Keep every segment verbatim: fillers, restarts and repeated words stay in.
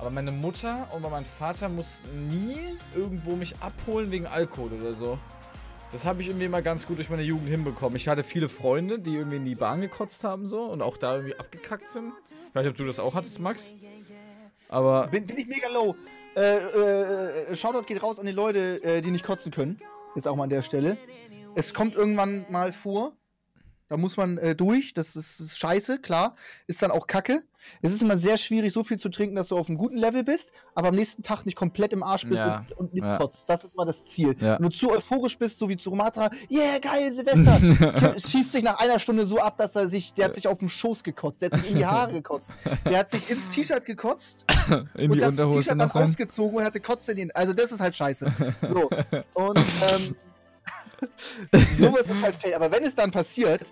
Aber meine Mutter und mein Vater mussten nie irgendwo mich abholen wegen Alkohol oder so. Das habe ich irgendwie immer ganz gut durch meine Jugend hinbekommen. Ich hatte viele Freunde, die irgendwie in die Bahn gekotzt haben so und auch da irgendwie abgekackt sind. Ich weiß nicht, ob du das auch hattest, Max. Aber... Bin, bin ich mega low. Äh, äh, Shoutout geht raus an die Leute, äh, die nicht kotzen können. Jetzt auch mal an der Stelle. Es kommt irgendwann mal vor. Da muss man äh, durch, das ist, das ist scheiße, klar. Ist dann auch kacke. Es ist immer sehr schwierig, so viel zu trinken, dass du auf einem guten Level bist, aber am nächsten Tag nicht komplett im Arsch bist ja. und, und nicht ja. kotzt. Das ist mal das Ziel. Ja. Wenn du zu euphorisch bist, so wie zu Romatra, yeah, geil, Silvester, schießt sich nach einer Stunde so ab, dass er sich, der hat sich auf den Schoß gekotzt, der hat sich in die Haare gekotzt, der hat sich ins T-Shirt gekotzt in und die das Unterhose T-Shirt dann noch rein. ausgezogen und hatte Kotze in den, also das ist halt scheiße. So, und ähm, sowas ist halt fail, aber wenn es dann passiert,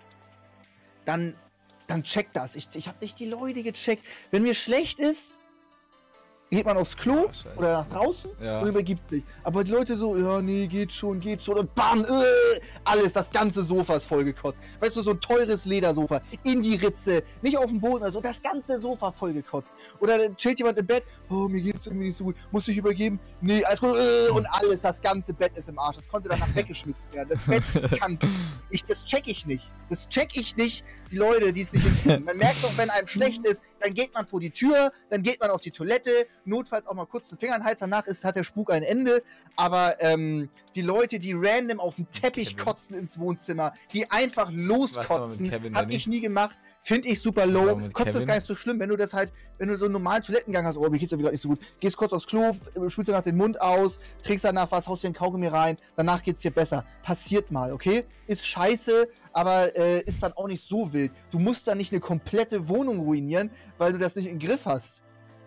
Dann, dann checkt das. Ich, ich habe nicht die Leute gecheckt. Wenn mir schlecht ist, geht man aufs Klo oh, oder nach draußen ja. und übergibt sich. Aber die Leute so, ja, nee, geht schon, geht schon. Und bam, äh, alles, das ganze Sofa ist vollgekotzt. Weißt du, so ein teures Ledersofa in die Ritze, nicht auf dem Boden, also das ganze Sofa vollgekotzt. Oder dann chillt jemand im Bett, oh, mir geht's irgendwie nicht so gut, muss ich übergeben? Nee, alles gut, äh, und alles, das ganze Bett ist im Arsch. Das konnte danach weggeschmissen werden. Das Bett kann, ich, das check ich nicht. Das check ich nicht, die Leute, die es nicht hinkriegen. Man merkt doch, wenn einem schlecht ist, dann geht man vor die Tür, dann geht man auf die Toilette, notfalls auch mal kurz den Finger in den Hals, danach ist, hat der Spuk ein Ende. Aber ähm, die Leute, die random auf den Teppich Kevin. kotzen ins Wohnzimmer, die einfach loskotzen, Kevin, hab ich nie gemacht, finde ich super low. Kotzt ist gar nicht so schlimm, wenn du das halt, wenn du so einen normalen Toilettengang hast, oh, mir geht's ja wieder nicht so gut, gehst kurz aufs Klo, spülst danach den Mund aus, trinkst danach was, haust dir einen Kaugummi rein, danach geht's dir besser. Passiert mal, okay? Ist scheiße, aber äh, ist dann auch nicht so wild. Du musst dann nicht eine komplette Wohnung ruinieren, weil du das nicht im Griff hast.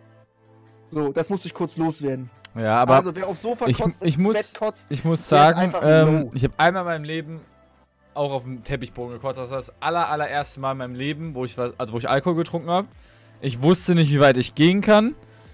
So, das musste ich kurz loswerden. Ja, aber also, wer aufs Sofa ich, kotzt, ich ins muss, Bett kotzt, ich muss der ist sagen, einfach ähm, low. ich habe einmal in meinem Leben auch auf dem Teppichboden gekotzt. Das war das aller, allererste Mal in meinem Leben, wo ich was, also wo ich Alkohol getrunken habe. Ich wusste nicht, wie weit ich gehen kann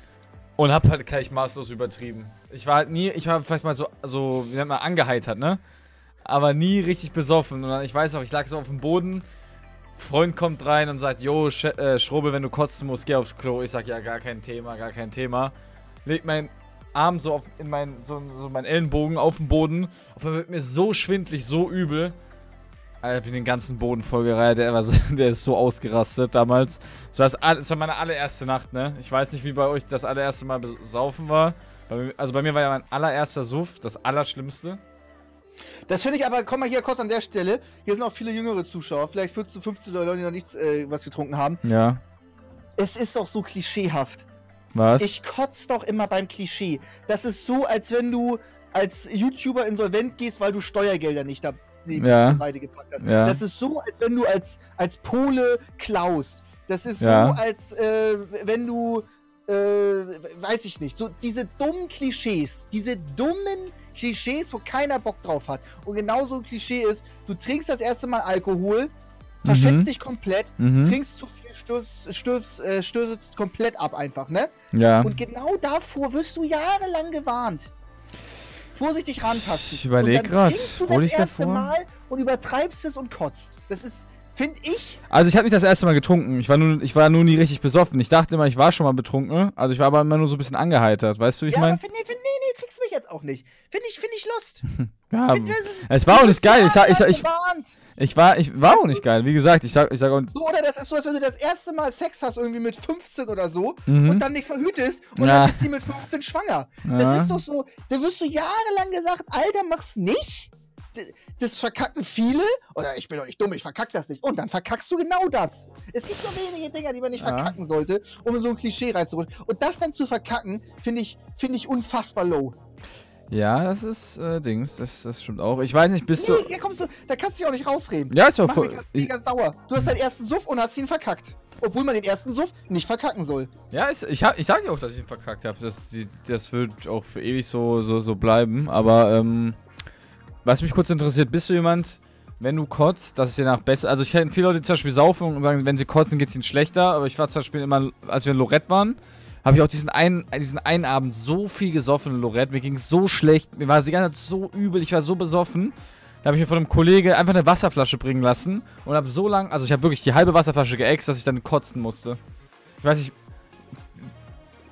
und habe halt gleich maßlos übertrieben. Ich war halt nie, ich war vielleicht mal so, so wie nennt man, angeheitert, ne? Aber nie richtig besoffen. Und dann, ich weiß auch, ich lag so auf dem Boden. Freund kommt rein und sagt, jo, Sch äh, Schrobel, wenn du kotzen musst, geh aufs Klo. Ich sag, ja, gar kein Thema, gar kein Thema. Leg meinen Arm so auf in meinen, so, so meinen Ellenbogen auf den Boden. Auf einmal wird mir so schwindlig, so übel. Alter, ich bin den ganzen Boden vollgereiht. Der, war so, der ist so ausgerastet damals. Das war, das, das war meine allererste Nacht, ne? Ich weiß nicht, wie bei euch das allererste Mal besaufen war. Bei mir, also bei mir war ja mein allererster Suff, das Allerschlimmste. Das finde ich aber, komm mal hier kurz an der Stelle. Hier sind auch viele jüngere Zuschauer, vielleicht vierzehn, fünfzehn Leute, die noch nichts äh, was getrunken haben. Ja. Es ist doch so klischeehaft. Was? Ich kotze doch immer beim Klischee. Das ist so, als wenn du als YouTuber insolvent gehst, weil du Steuergelder nicht da neben Ja. zur Seite gepackt hast. Ja. Das ist so, als wenn du als, als Pole klaust. Das ist Ja. so, als äh, wenn du, äh, weiß ich nicht, so diese dummen Klischees, diese dummen Klischees, wo keiner Bock drauf hat. Und genauso ein Klischee ist, du trinkst das erste Mal Alkohol, verschätzt Mhm. dich komplett, Mhm. trinkst zu viel, stürzt, stürzt, äh, stürzt komplett ab einfach, ne? Ja. Und genau davor wirst du jahrelang gewarnt. Vorsichtig rantasten. Ich überleg Und dann grad, trinkst du wurde das ich erste davor? Mal und übertreibst es und kotzt. Das ist, finde ich, Also ich habe nicht das erste Mal getrunken. Ich war, nur, ich war nur nie richtig besoffen. Ich dachte immer, ich war schon mal betrunken. Also ich war aber immer nur so ein bisschen angeheitert. Weißt du, wie ich ja, meine? aber find, nee, find, nee, nee, kriegst du mich jetzt auch nicht. Finde ich, finde ich lost. Ja, Find, wir sind- es war auch du nicht bist geil. Ich, sag, ich, sag, jahrelang ich, gewarnt. ich war, ich war auch nicht geil. Wie gesagt, ich sag, ich sag auch. So, oder das ist so, als wenn du das erste Mal Sex hast, irgendwie mit fünfzehn oder so, Mhm. und dann nicht verhütest, und Ja. dann ist sie mit fünfzehn schwanger. Ja. Das ist doch so, da wirst du jahrelang gesagt, Alter, mach's nicht. D- Das verkacken viele, oder ich bin doch nicht dumm, ich verkack das nicht. Und dann verkackst du genau das. Es gibt so wenige Dinger, die man nicht Ja. verkacken sollte, um in so ein Klischee reinzurutschen. Und das dann zu verkacken, finde ich, finde ich unfassbar low. Ja, das ist äh, Dings. Das, das stimmt auch. Ich weiß nicht, bist Nee, du. da kommst du, da kannst du dich auch nicht rausreden. Ja, ist doch Mach voll. mich grad Ich, mega sauer. Du hast deinen ersten Suff und hast ihn verkackt. Obwohl man den ersten Suff nicht verkacken soll. ja, ich, ich, hab, ich sag ja auch, dass ich ihn verkackt habe. Das, die- das wird auch für ewig so, so, so bleiben. Aber, ähm. Was mich kurz interessiert, bist du jemand, wenn du kotzt, dass es dir nach besser. Also ich kenne viele Leute, die zum Beispiel saufen und sagen, wenn sie kotzen, geht es ihnen schlechter. Aber ich war zum Beispiel immer, als wir in Lorette waren, habe ich auch diesen einen, diesen einen Abend so viel gesoffen in Lorette. Mir ging es so schlecht. Mir war es die ganze Zeit so übel. Ich war so besoffen. Da habe ich mir von einem Kollege einfach eine Wasserflasche bringen lassen. Und habe so lange, also ich habe wirklich die halbe Wasserflasche geäxt, dass ich dann kotzen musste. Ich weiß nicht.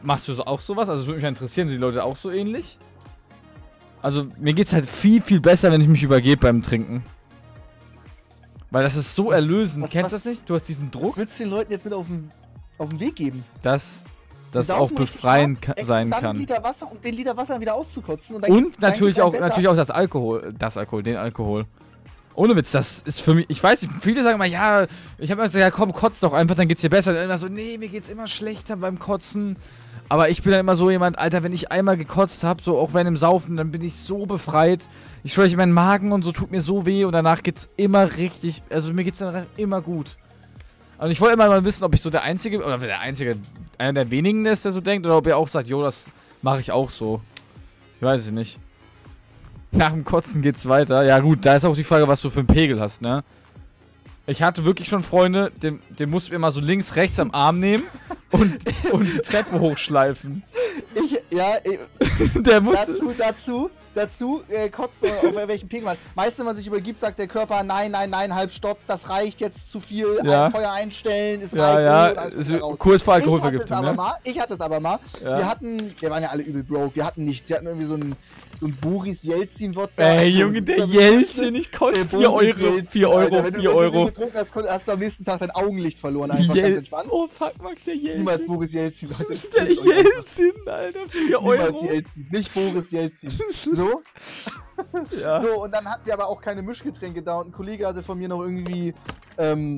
machst du so auch sowas? Also, es würde mich interessieren, sind die Leute auch so ähnlich? Also, mir geht's halt viel, viel besser, wenn ich mich übergebe beim Trinken. Weil das ist so erlösend. was- Kennst du was- das nicht? Du hast diesen Druck. Was willst du den Leuten jetzt mit auf den, auf den Weg geben? Dass Die das auch saufen richtig befreiend hart, ka extra sein dann kann. einen Liter Wasser und den Liter Wasser wieder auszukotzen. Und, dann geht's- Und dann natürlich geht's einem auch, besser. natürlich auch das Alkohol. Das Alkohol, den Alkohol. Ohne Witz, das ist für mich, ich weiß nicht, viele sagen immer, ja, ich habe immer gesagt, ja komm, kotz doch einfach, dann geht's dir besser. Und immer so, nee, mir geht's immer schlechter beim Kotzen. Aber ich bin dann immer so jemand, Alter, wenn ich einmal gekotzt habe, so auch wenn im Saufen, dann bin ich so befreit. Ich schwöre, ich, mein Magen und so tut mir so weh und danach geht's immer richtig, also mir geht's danach immer gut. Und ich wollte immer mal wissen, ob ich so der Einzige, oder der Einzige, einer der wenigen ist, der so denkt, oder ob ihr auch sagt, jo, das mache ich auch so. Ich weiß es nicht. Nach dem Kotzen geht's weiter. Ja gut, da ist auch die Frage, was du für einen Pegel hast, ne? Ich hatte wirklich schon Freunde, den, den mussten wir mal so links, rechts am Arm nehmen und, und die Treppe hochschleifen. Ich, ja, ich, Der musste... dazu, dazu, dazu äh, kotzt du auf welchen Pegel man. Meist, wenn man sich übergibt, sagt der Körper, nein, nein, nein, halb stopp, das reicht jetzt zu viel, Ja. ein Feuer einstellen, ist Ja, Alkohol ja, und alles ist wieder raus. kurz vor Ich hatte es Alkoholvergiftung, aber ne? mal, ich hatte es aber mal, Ja. wir hatten, wir waren ja alle übel broke, wir hatten nichts, wir hatten irgendwie so einen, so einen Boris Jelzin-Wodka. Ey, Also, Junge, der das ist- Jelzin, ich Der kotze vier Boris Euro, Jelzin, vier Alter. Euro, Wenn du- vier wenn du den Euro. getrunken hast, konnt- hast du am nächsten Tag dein Augenlicht verloren, einfach ganz Jel entspannt. oh fuck, Max, der Jelzin. Niemals Boris Jelzin, Leute. das Der tut euch einfach. Jelzin, Alter, vier Niemals Euro. Jelzin, nicht Boris Jelzin. So? Ja. So, und dann hatten wir aber auch keine Mischgetränke da und ein Kollege hatte von mir noch irgendwie, ähm,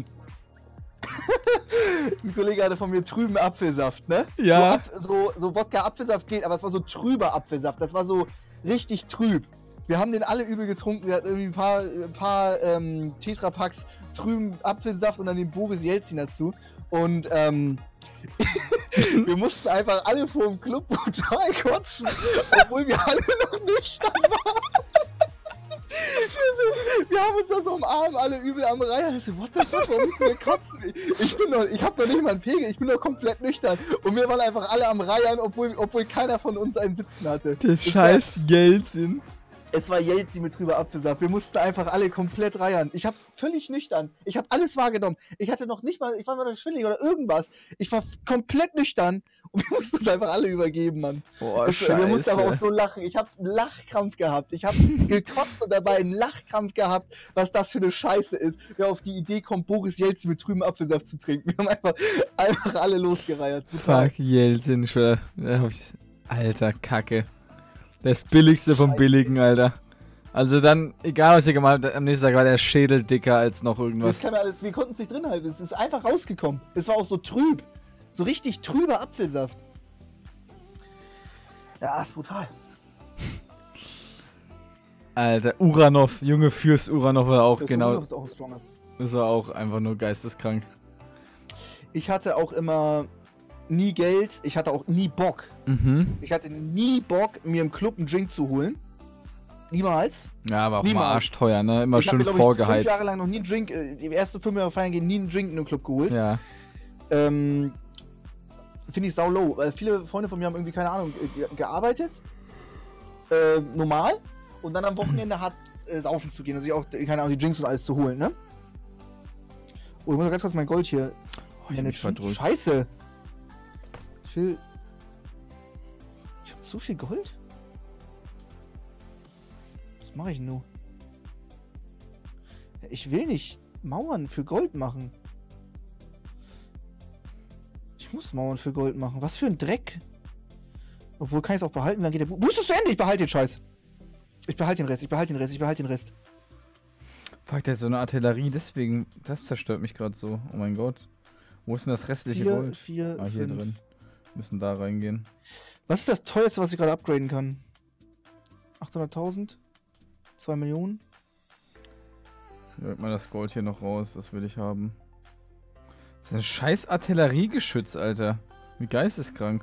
ein Kollege hatte von mir trüben Apfelsaft, ne? Ja. So, Apf so, so Wodka-Apfelsaft geht, aber es war so trüber Apfelsaft, das war so richtig trüb. Wir haben den alle übel getrunken, wir hatten irgendwie ein paar, ein paar ähm, Tetrapacks trüben Apfelsaft und dann den Boris Jelzin dazu. Und, ähm, wir mussten einfach alle vor dem Club total kotzen, obwohl wir alle noch nüchtern waren. Wir, so, wir haben uns da so umarmt, alle übel am Reihen. Ich so, what the fuck, warum müssen wir kotzen? Ich bin doch, ich hab noch nicht mal einen Pegel, ich bin doch komplett nüchtern. Und wir waren einfach alle am Reihen, obwohl, obwohl keiner von uns einen Sitzen hatte. Der Es scheiß Jelzin. Es war Jelzin mit drüber Apfelsaft. Wir mussten einfach alle komplett reiern. Ich hab völlig nüchtern. Ich hab alles wahrgenommen. Ich hatte noch nicht mal, ich war mal schwindelig oder irgendwas. Ich war f- komplett nüchtern und wir mussten uns einfach alle übergeben, Mann. Boah, Es- wir mussten aber auch scheiße. so lachen. Ich hab einen Lachkrampf gehabt. Ich hab gekotzt und dabei einen Lachkrampf gehabt, was das für eine Scheiße ist. Wer auf die Idee kommt, Boris Jelzin mit trüben Apfelsaft zu trinken. Wir haben einfach, einfach alle losgereiert. Brutal. Fuck, Jelzin, ich schwör. Da hab ich- Alter, Kacke. Das billigste vom Scheiße. Billigen, Alter. Also dann, egal was ihr gemacht habt, am nächsten Tag war der Schädel dicker als noch irgendwas. Das kann man alles, wir konnten es nicht drin halten. Es ist einfach rausgekommen. Es war auch so trüb. So richtig trüber Apfelsaft. Ja, ist brutal. Alter, Uranov, Junge Fürst Uranov war auch Das genau, ist auch stronger. das war auch einfach nur geisteskrank. Ich hatte auch immer nie Geld. Ich hatte auch nie Bock. Mhm. Ich hatte nie Bock, mir im Club einen Drink zu holen. Niemals. Ja, aber auch Niemals. mal arschteuer, ne? Immer ich hab schön mir, glaub ich, fünf vorgeheizt. Jahre lang noch nie einen Drink, äh, die ersten fünf Jahre feiern gehen, nie einen Drink in einem Club geholt. Ja. Ähm, Finde ich sau low. Weil viele Freunde von mir haben irgendwie, keine Ahnung, ge gearbeitet. Äh, normal. Und dann am Wochenende hat äh, saufen zu gehen. Also sich auch, keine Ahnung, die Drinks und alles zu holen, ne? Oh, ich muss noch ganz kurz mein Gold hier Oh, ich hab mich managen. verdrückt. Scheiße. Ich will... Ich hab so viel Gold? Was mache ich nur? Ich will nicht Mauern für Gold machen. Ich muss Mauern für Gold machen. Was für ein Dreck. Obwohl, kann ich es auch behalten, dann geht der Bu Boost ist zu Ende. Ich behalte den Scheiß. Ich behalte den Rest, ich behalte den Rest, ich behalte den Rest. Fuck, der hat so eine Artillerie, deswegen, das zerstört mich gerade so. Oh mein Gott. Wo ist denn das restliche Vier, Gold? vier, Ah, hier fünf. drin. Müssen da reingehen. Was ist das teuerste, was ich gerade upgraden kann? achthunderttausend? zwei Millionen? Holt mal das Gold hier noch raus, das will ich haben. Das ist ein scheiß Artilleriegeschütz, Alter. Wie geisteskrank.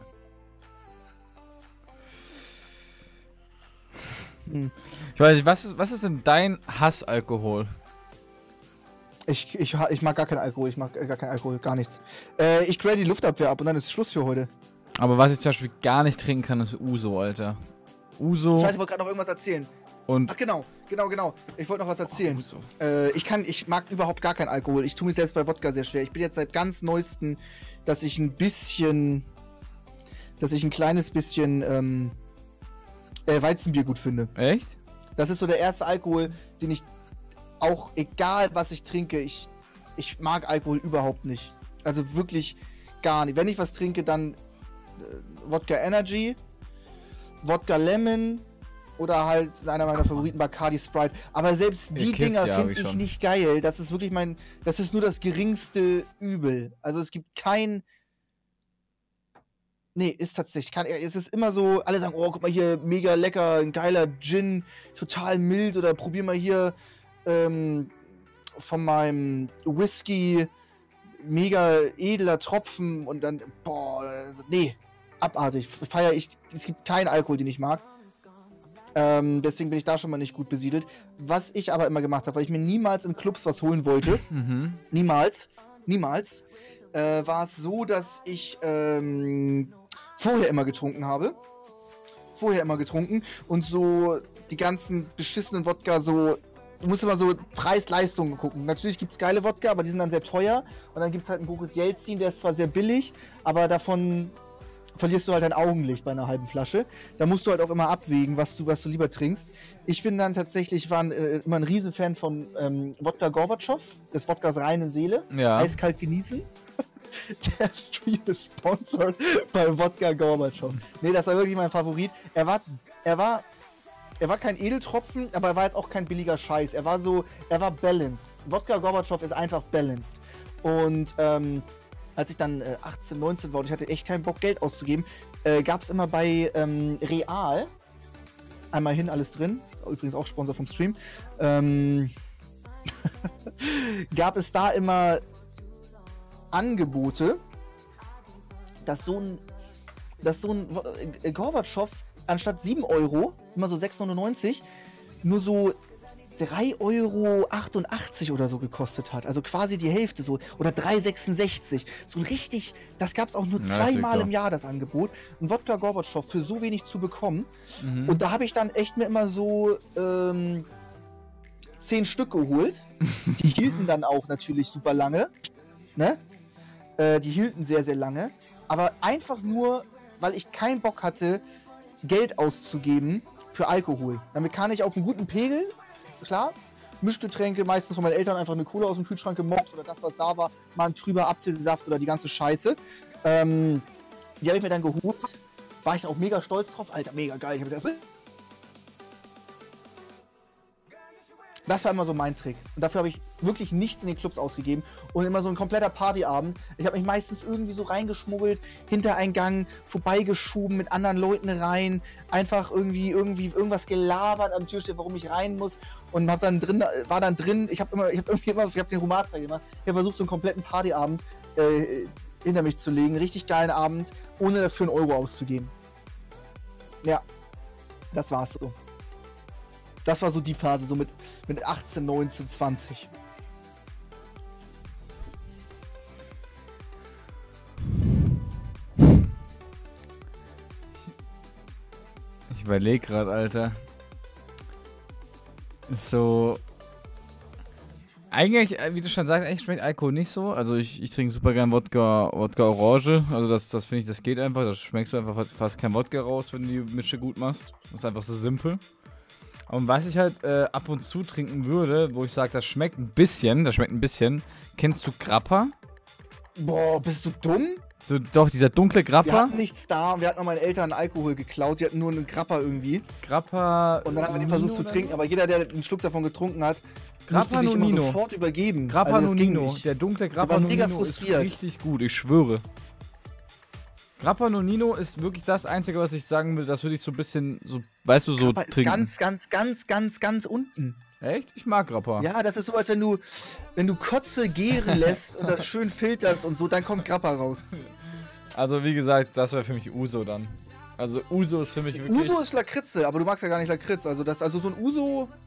Hm. Ich weiß nicht, was ist, was ist denn dein Hassalkohol? Ich, ich, ha- ich mag gar keinen Alkohol, ich mag äh, gar keinen Alkohol, gar nichts. Äh, ich grade die Luftabwehr ab und dann ist Schluss für heute. Aber was ich zum Beispiel gar nicht trinken kann, ist Uso, Alter. Uso Scheiße, ich wollte gerade noch irgendwas erzählen. und Ach genau, genau, genau. Ich wollte noch was erzählen. Uso. Äh, ich kann, ich mag überhaupt gar keinen Alkohol. Ich tue mich selbst bei Wodka sehr schwer. Ich bin jetzt seit ganz neuesten, dass ich ein bisschen, dass ich ein kleines bisschen ähm, äh, Weizenbier gut finde. Echt? Das ist so der erste Alkohol, den ich auch, egal was ich trinke, ich, ich mag Alkohol überhaupt nicht. Also wirklich gar nicht. Wenn ich was trinke, dann äh, Wodka Energy, Wodka Lemon oder halt einer meiner Favoriten Bacardi Sprite. Aber selbst die Gekifft, Dinger ja, hab finde ich ich schon. nicht geil. Das ist wirklich mein, das ist nur das geringste Übel. Also es gibt kein... Nee, ist tatsächlich. Kann, es ist immer so, alle sagen, oh, guck mal hier, mega lecker, ein geiler Gin, total mild. Oder probier mal hier ähm, von meinem Whisky, mega edler Tropfen. Und dann, boah, nee, abartig. Feier ich, es gibt keinen Alkohol, den ich mag. Ähm, deswegen bin ich da schon mal nicht gut besiedelt. Was ich aber immer gemacht habe, weil ich mir niemals in Clubs was holen wollte, Mhm. niemals, niemals, äh, war es so, dass ich ähm, vorher immer getrunken habe. Vorher immer getrunken und so die ganzen beschissenen Wodka so, du musst immer so Preis-Leistung gucken. Natürlich gibt es geile Wodka, aber die sind dann sehr teuer. Und dann gibt es halt einen Boris Jelzin, der ist zwar sehr billig, aber davon verlierst du halt dein Augenlicht bei einer halben Flasche. Da musst du halt auch immer abwägen, was du, was du lieber trinkst. Ich bin dann tatsächlich, war äh, immer ein Riesenfan von ähm, Wodka Gorbatschow, des Wodkas reine Seele. Ja. Eiskalt genießen. Der Stream ist sponsored bei Wodka Gorbatschow. Nee, das war wirklich mein Favorit. Er war, er war, er war kein Edeltropfen, aber er war jetzt auch kein billiger Scheiß. Er war so, er war balanced. Wodka Gorbatschow ist einfach balanced. Und ähm, als ich dann äh, achtzehn, neunzehn war und ich hatte echt keinen Bock, Geld auszugeben, äh, gab es immer bei ähm, Real, einmal hin, alles drin, ist übrigens auch Sponsor vom Stream, ähm, gab es da immer Angebote, dass so ein, dass so ein äh, Gorbatschow anstatt sieben Euro, immer so sechs neunundneunzig, nur so drei Euro achtundachtzig oder so gekostet hat. Also quasi die Hälfte so. Oder drei sechsundsechzig. So richtig, das gab es auch nur Na, zweimal das im Jahr, das Angebot. Ein Wodka Gorbatschow für so wenig zu bekommen. Mhm. Und da habe ich dann echt mir immer so ähm, zehn Stück geholt. Die hielten dann auch natürlich super lange. Ne? Äh, die hielten sehr, sehr lange. Aber einfach nur, weil ich keinen Bock hatte, Geld auszugeben für Alkohol. Damit kann ich auf einen guten Pegel, klar, Mischgetränke, meistens von meinen Eltern einfach eine Cola aus dem Kühlschrank gemobst oder das, was da war, mal ein trüber Apfelsaft oder die ganze Scheiße. Ähm, die habe ich mir dann geholt. War ich dann auch mega stolz drauf. Alter, mega geil. Ich habe es erst... Das war immer so mein Trick. Und dafür habe ich wirklich nichts in den Clubs ausgegeben. Und immer so ein kompletter Partyabend. Ich habe mich meistens irgendwie so reingeschmuggelt, Hintereingang, vorbeigeschoben, mit anderen Leuten rein. Einfach irgendwie, irgendwie irgendwas gelabert am Türsteher, warum ich rein muss. Und hab dann drin, war dann drin. Ich habe immer, ich habe irgendwie immer, ich habe den Humatra gemacht. Ich habe versucht, so einen kompletten Partyabend äh, hinter mich zu legen. Richtig geilen Abend, ohne dafür einen Euro auszugeben. Ja, das war's so. Das war so die Phase, so mit, mit achtzehn, neunzehn, zwanzig. Ich überlege gerade, Alter. So. Eigentlich, wie du schon sagst, eigentlich schmeckt Alkohol nicht so. Also ich, ich trinke super gern Wodka, Wodka Orange. Also das, das finde ich, das geht einfach. Da schmeckst du einfach fast, fast kein Wodka raus, wenn du die Mische gut machst. Das ist einfach so simpel. Und was ich halt äh, ab und zu trinken würde, wo ich sage, das schmeckt ein bisschen, das schmeckt ein bisschen. Kennst du Grappa? Boah, bist du dumm? So, doch, dieser dunkle Wir Grappa. hatten nichts da, wir hatten noch meinen Eltern Alkohol geklaut, die hatten nur einen Grappa irgendwie. Grappa. Und dann haben wir den versucht zu trinken, aber jeder, der einen Schluck davon getrunken hat, Grappa musste sich immer Nonino. sofort übergeben. Grappa also das ging Nonino, nicht. der dunkle Grappa waren mega Nonino ist frustriert. richtig gut, ich schwöre. Grappa Nonino ist wirklich das Einzige, was ich sagen will, das würde ich so ein bisschen, so, weißt du, so Grappa ist trinken. ganz, ganz, ganz, ganz, ganz unten. Echt? Ich mag Grappa. Ja, das ist so, als wenn du, wenn du Kotze gären lässt und das schön filterst und so, dann kommt Grappa raus. Also wie gesagt, das wäre für mich Uso dann. Also Uso ist für mich wirklich... Uso ist Lakritze, aber du magst ja gar nicht Lakritz. Also, das, also so ein Uso